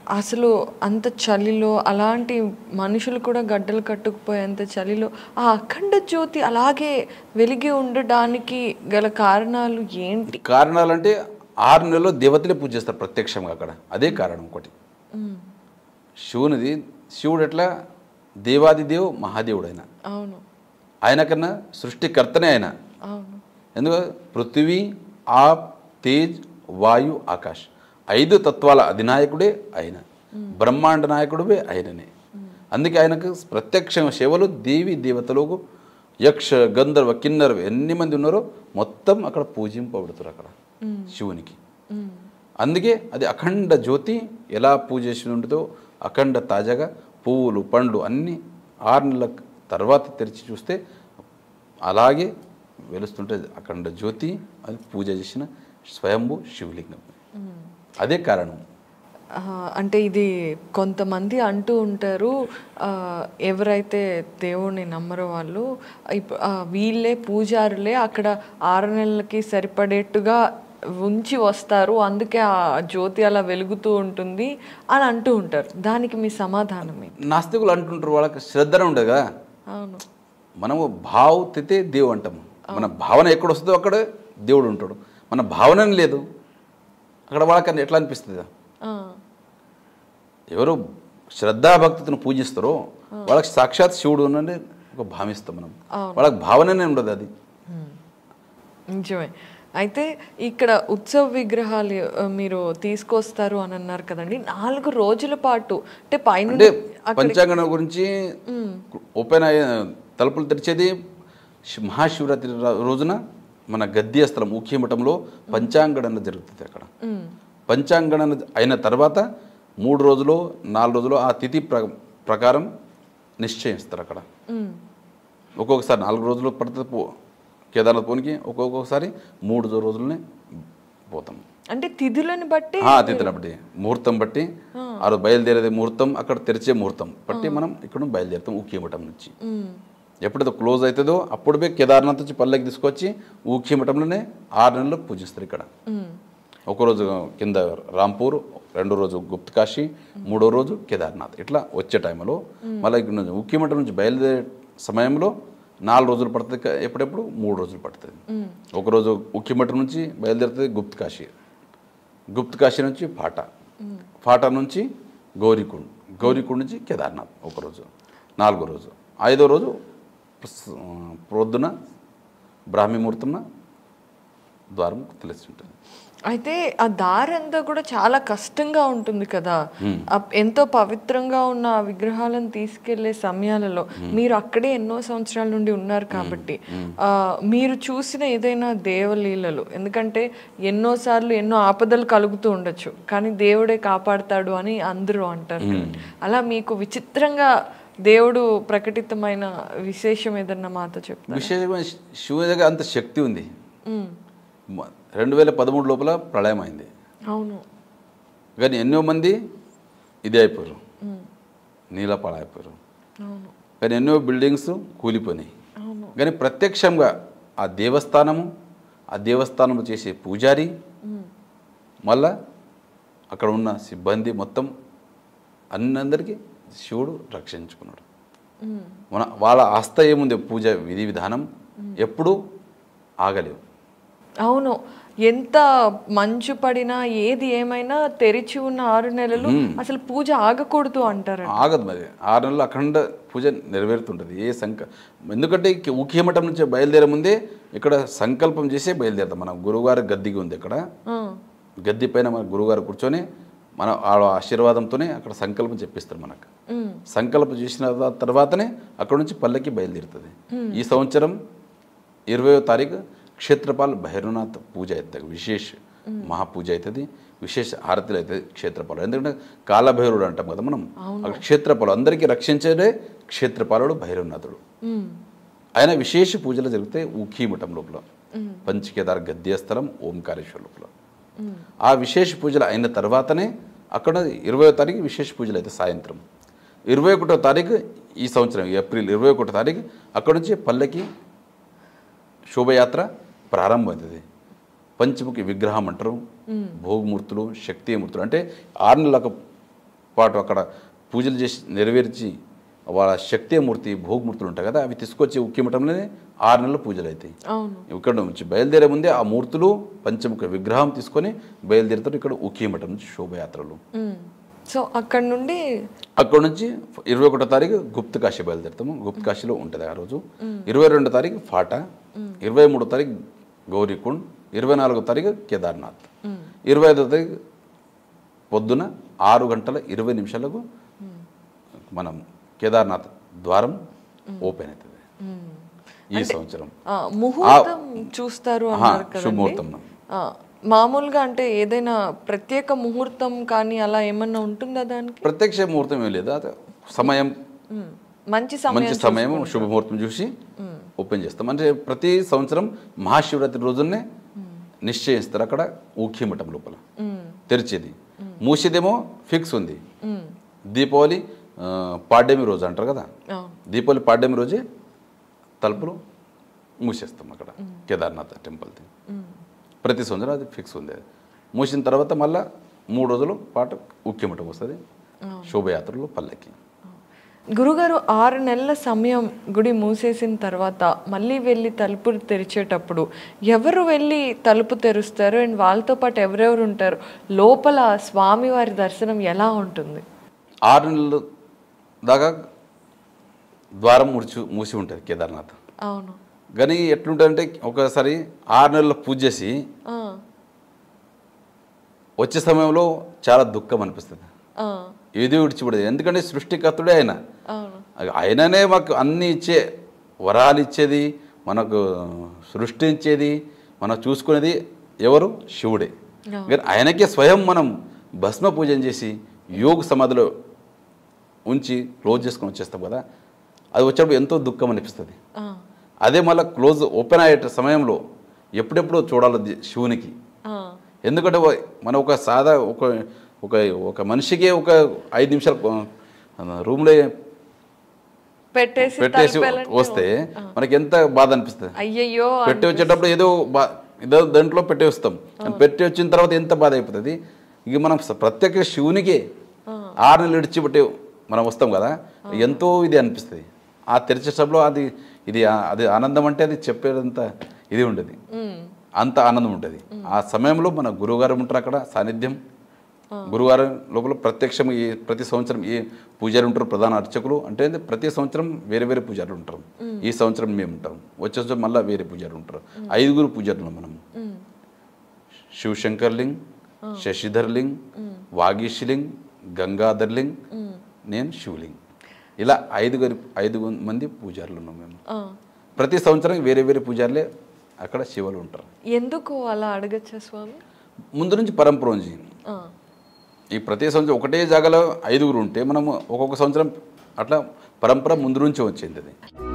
అసలు అంత చలిలో అలాంటి మనుషులు కూడా గడ్డలు కట్టుకుపోయేంత చలిలో ఆ అఖండ జ్యోతి అలాగే వెలిగి ఉండడానికి గల కారణాలు ఏంటి? కారణాలంటే 6 నెలల్లో దేవతలే పూజ చేస్తారు ప్రత్యక్షంగా అక్కడ. అదే కారణం ఒకటి. శివునిది, శివుడు ఎట్లా దేవాదిదేవ్ మహాదేవుడు ఆయన. అవును. ఆయన కన్నా సృష్టికర్తనే ఆయన. అవును. ఎందుకు పృథ్వీ, ఆప్, తేజ్, వాయు, ఆకాశ్ 5 తత్వాల అధినాయకుడే ఆయన. బ్రహ్మాండ నాయకుడే ఆయననే. అందుకే ఆయనకు ప్రత్యక్షంగా సేవలు దేవి దేవతలకు యక్ష గంధర్వ కిన్నర్వ ఎన్ని మంది ఉన్నారో మొత్తం అక్కడ పూజింపబడుతారు అక్కడ శివునికి. అందుకే అది అఖండ జ్యోతి ఎలా పూజ చేసి ఉంటుందో అఖండ తాజాగా పువ్వులు పండ్లు అన్నీ 6 నెలల తర్వాత తెరిచి చూస్తే అలాగే వెలుస్తుంటుంది అఖండ జ్యోతి. అది పూజ చేసిన స్వయంభూ శివలింగం. అదే కారణం. అంటే ఇది కొంతమంది అంటూ ఉంటారు, ఎవరైతే దేవుణ్ణి నమ్మరో వాళ్ళు వీళ్ళే పూజారులే అక్కడ 6 నెలలకి సరిపడేట్టుగా ఉంచి వస్తారు, అందుకే ఆ జ్యోతి అలా వెలుగుతూ ఉంటుంది అని అంటూ ఉంటారు. దానికి మీ సమాధానం ఏంటి? నాస్తికులు అంటుంటారు, వాళ్ళకి శ్రద్ధనే ఉండదు కదా. అవును. మనము భావతితే దేవుడు అంటాము. మన భావన ఎక్కడ వస్తుందో అక్కడ దేవుడు ఉంటాడు. మన భావన లేదు అక్కడ వాళ్ళకన్నా ఎట్లా అనిపిస్తుంది? ఎవరు శ్రద్ధాభక్తిని పూజిస్తారో వాళ్ళకి సాక్షాత్ శివుడు ఉన్నది ఒక భావిస్తాం మనం. వాళ్ళకి భావననే ఉండదు అది. నిజమే. అయితే ఇక్కడ ఉత్సవ విగ్రహాలు మీరు తీసుకొస్తారు అని అన్నారు కదండి, 4 రోజుల పాటు అంటే పైన పంచాంగం గురించి ఓపెన్ అయ్యే తలుపులు తెరిచేది మహాశివరాత్రి రోజున మన గద్దె స్థలం ఊఖ్యమఠంలో పంచాంగణన జరుగుతుంది. అక్కడ పంచాంగణన అయిన తర్వాత 3 రోజులు 4 రోజులు ఆ తిథి ప్రకారం నిశ్చయిస్తారు. అక్కడ ఒక్కొక్కసారి 4 రోజులు పడుతుంది కేదార్నాథ్ పోనికి, ఒక్కొక్కసారి 3 రోజులనే పోతాం. అంటే తిథులను బట్టి తిథులను బట్టి ముహూర్తం బట్టి ఆ రోజు బయలుదేరేది ముహూర్తం, అక్కడ తెరిచే ముహూర్తం బట్టి మనం ఇక్కడ బయలుదేరుతాం ఊఖ్యమఠం నుంచి. ఎప్పుడైతే క్లోజ్ అవుతుందో అప్పుడే కేదార్నాథ్ నుంచి పల్లెకి తీసుకొచ్చి ఊఖ్యమఠంలోనే 6 నెలలు పూజిస్తారు. ఇక్కడ ఒకరోజు కింద రాంపూర్, 2వ రోజు గుప్త్ కాశీ, 3వ రోజు కేదార్నాథ్. ఇట్లా వచ్చే టైంలో మళ్ళీ ఇక్కడ ఊఖ్యమఠం నుంచి బయలుదేరే సమయంలో 4 రోజులు పడుతుంది, ఎప్పుడెప్పుడు 3 రోజులు పడుతుంది. ఒకరోజు ఊఖ్యమఠం నుంచి బయలుదేరుతుంది గుప్త్ కాశీ, గుప్త్ కాశీ నుంచి ఫాటా, ఫాటా నుంచి గౌరీకుండ్, గౌరీకుండ్ నుంచి కేదార్నాథ్ ఒకరోజు, 4వ రోజు. 5వ రోజు ప్రొద్దున బ్రాహ్మీ ముహూర్తంన ద్వారం తెలిసి ఉంటుంది. అయితే ఆ దారి అంతా కూడా చాలా కష్టంగా ఉంటుంది కదా. ఎంతో పవిత్రంగా ఉన్న ఆ విగ్రహాలను తీసుకెళ్లే సమయాలలో మీరు అక్కడే ఎన్నో సంవత్సరాల నుండి ఉన్నారు కాబట్టి మీరు చూసిన ఏదైనా దేవలీలలు, ఎందుకంటే ఎన్నోసార్లు ఎన్నో ఆపదలు కలుగుతూ ఉండొచ్చు కానీ దేవుడే కాపాడుతాడు అని అందరూ అంటారు. అలా మీకు విచిత్రంగా దేవుడు ప్రకటితమైన విశేషం ఏదన్నా మాతో చెప్తారు? విశేషమైన శివుని దగ్గర అంత శక్తి ఉంది. 2013 లోపల ప్రళయం అయింది. అవును. కానీ ఎన్నో మంది ఇదే అయిపోయారు, నీలపాలైపోయారు. కానీ ఎన్నో బిల్డింగ్స్ కూలిపోయినాయి. కానీ ప్రత్యక్షంగా ఆ దేవస్థానము, ఆ దేవస్థానంలో చేసే పూజారి, మళ్ళా అక్కడ ఉన్న సిబ్బంది మొత్తం అందరికీ శివుడు రక్షించుకున్నాడు. వాళ్ళ ఆస్థ ఏముంది, పూజ విధి విధానం ఎప్పుడు ఆగలేవు. అవును. ఎంత మంచు పడినా ఏది ఏమైనా తెరిచి ఉన్న 6 నెలలు అసలు పూజ ఆగకూడదు అంటారు. ఆగదు మరి, 6 నెలలు అఖండ పూజ నెరవేరుతుంటుంది. ఎందుకంటే ఊఖ్యమఠం నుంచి బయలుదేరే ముందే ఇక్కడ సంకల్పం చేసే బయలుదేరుతాం. మన గురువుగారు గద్దికి ఉంది, అక్కడ గద్ది పైన మన గురువుగారు కూర్చొని మన ఆశీర్వాదంతోనే అక్కడ సంకల్పం చెప్పిస్తారు మనకు. సంకల్పం చేసిన తర్వాతనే అక్కడ నుంచి పల్లెకి బయలుదేరుతుంది. ఈ సంవత్సరం 20వ తారీఖు క్షేత్రపాల్ భైరవనాథ్ పూజ అవుతుంది, విశేష మహాపూజ అవుతుంది, విశేష హారతులు అవుతుంది క్షేత్రపాలు. ఎందుకంటే కాలభైరుడు అంటాం కదా మనం, అక్కడ క్షేత్రపాలు అందరికీ రక్షించేదే క్షేత్రపాలుడు భైరవనాథుడు. ఆయన విశేష పూజలు జరుగుతాయి ఊఖ్యమఠం లోపల, పంచకేదార్ గద్యస్థలం ఓంకారేశ్వర్ లోపల. ఆ విశేష పూజలు అయిన తర్వాతనే అక్కడ 20వ తారీఖు విశేష పూజలు అయితే సాయంత్రం. 21వ తారీఖు ఈ సంవత్సరం ఏప్రిల్ 21వ తారీఖు అక్కడ నుంచి పల్లెకి శోభయాత్ర ప్రారంభమవుతుంది. పంచముఖి విగ్రహం అంటారు, భోగమూర్తులు, శక్తిమూర్తులు. అంటే 6 నెలలకు పాటు అక్కడ పూజలు చేసి నెరవేర్చి వాళ్ళ శక్తిమూర్తి భోగమూర్తులు ఉంటాయి కదా, అవి తీసుకొచ్చి ఉక్కిమఠంలోనే 6 నెలలు పూజలు అవుతాయి. ఇక్కడ నుంచి బయలుదేరే ముందే ఆ మూర్తులు పంచముఖ విగ్రహం తీసుకొని బయలుదేరుతారు ఇక్కడ ఉక్కిమఠం నుంచి శోభయాత్రలు. సో అక్కడ నుంచి 21వ తారీఖు గుప్త కాశీ బయలుదేరుతాము. గుప్త కాశీలో ఉంటుంది ఆ రోజు. 22వ తారీఖు ఫాటా, 23వ తారీఖు గౌరీకుండ్, 24వ తారీఖు కేదార్నాథ్, 25వ తారీఖు పొద్దున 6:20 మనం కేదార్నాథ్ ద్వారం ఓపెన్ అవుతుంది ఈ సంవత్సరం. ముహూర్తం చూస్తారు అన్నారు కదా, శుభముహూర్తం. మామూలుగా అంటే ఏదైనా ప్రత్యేక ముహూర్తం కానీ అలా ఏమన్నా ఉంటుందా దానికి? ప్రత్యక్ష ముహూర్తం ఏం లేదు, అది సమయం మంచి సమయం శుభముహూర్తం చూసి ఓపెన్ చేస్తాం. అంటే ప్రతి సంవత్సరం మహాశివరాత్రి రోజునే నిశ్చయిస్తారు అక్కడ ఊఖిమఠం లోపల తెరిచేది. మూసేదేమో ఫిక్స్ ఉంది. దీపావళి పాడ్యమి రోజు అంటారు కదా, దీపావళి పాడ్యమి రోజే తలుపులు మూసేస్తాం అక్కడ కేదార్నాథ్ టెంపుల్ది. ప్రతి సంవత్సరం అది ఫిక్స్ ఉంది. మూసిన తర్వాత మళ్ళీ 3 రోజుల పాటు ఉక్కిమఠం వస్తుంది శోభయాత్రలు పల్లకి. గురుగారు 6 నెలల సమయం గుడి మూసేసిన తర్వాత మళ్ళీ వెళ్ళి తలుపు తెరిచేటప్పుడు ఎవరు వెళ్ళి తలుపు తెరుస్తారు అండ్ వాళ్ళతో పాటు ఎవరెవరు ఉంటారు? లోపల స్వామివారి దర్శనం ఎలా ఉంటుంది? 6 నెలలు దాకా ద్వారం మూసి ఉంటుంది కేదార్నాథ్. అవును. కానీ ఎట్లుంటుందంటే ఒకసారి 6 నెలలు పూజ చేసి వచ్చే సమయంలో చాలా దుఃఖం అనిపిస్తుంది. ఏది విడిచిపడేది. ఎందుకంటే సృష్టికర్తుడే ఆయన. ఆయననే మాకు అన్ని ఇచ్చే వరాలు ఇచ్చేది, మనకు సృష్టించేది, మనం చూసుకునేది ఎవరు? శివుడే. కానీ ఆయనకే స్వయం మనం భస్మ పూజన చేసి యోగ సమాధిలో ఉంచి క్లోజ్ చేసుకొని వచ్చేస్తాం కదా, అది వచ్చేటప్పుడు ఎంతో దుఃఖం అనిపిస్తుంది. అదే మళ్ళీ క్లోజ్ ఓపెన్ అయ్యే సమయంలో ఎప్పుడెప్పుడు చూడాలి శివునికి. ఎందుకంటే మనం ఒక సాదా ఒక మనిషికి ఒక 5 నిమిషాలు రూమ్లో పెట్టేసి వస్తే మనకి ఎంత బాధ అనిపిస్తుంది. అయ్యయ్యో పెట్టి వచ్చేటప్పుడు ఏదో దాంట్లో పెట్టి వస్తాం, పెట్టి వచ్చిన తర్వాత ఎంత బాధ అయిపోతుంది. ఇక మనం ప్రత్యేక శివునికే 6 నెలలు విడిచిపెట్టి మనం వస్తాం కదా, ఎంతో ఇది అనిపిస్తుంది. ఆ తెరిచేటప్పుడు అది ఆనందం అంటే అది చెప్పేదంత ఇది ఉండదు, అంత ఆనందం ఉంటుంది. ఆ సమయంలో మన గురువుగారు ఉంటారు అక్కడ సాన్నిధ్యం. గురువారం లోపల ప్రత్యక్షం ప్రతి సంవత్సరం ఏ పూజారి ఉంటారు, ప్రధాన అర్చకులు అంటే ప్రతి సంవత్సరం వేరే వేరే పూజారులు ఉంటారు. ఈ సంవత్సరం మేము ఉంటాం, వచ్చే సంవత్సరం మళ్ళీ వేరే పూజారులు ఉంటారు. 5 పూజారులు మనం. శివశంకర్లింగ్, శశిధర్లింగ్, వాగీశ్లింగ్, గంగాధర్లింగ్, నేను శివలింగ్. ఇలా 5 మంది పూజారులు ఉన్నాం మేము. ప్రతి సంవత్సరం వేరే వేరే పూజారులే అక్కడ శివులు ఉంటారు. ఎందుకు అలా అడగచ్చా స్వామి? ముందు నుంచి పరంపర ఉంది. ఈ ప్రతి సంవత్సరం ఒకటే జాగాలో 5 ఉంటే మనము ఒక్కొక్క సంవత్సరం అట్లా పరంపర ముందు నుంచి వచ్చింది అది.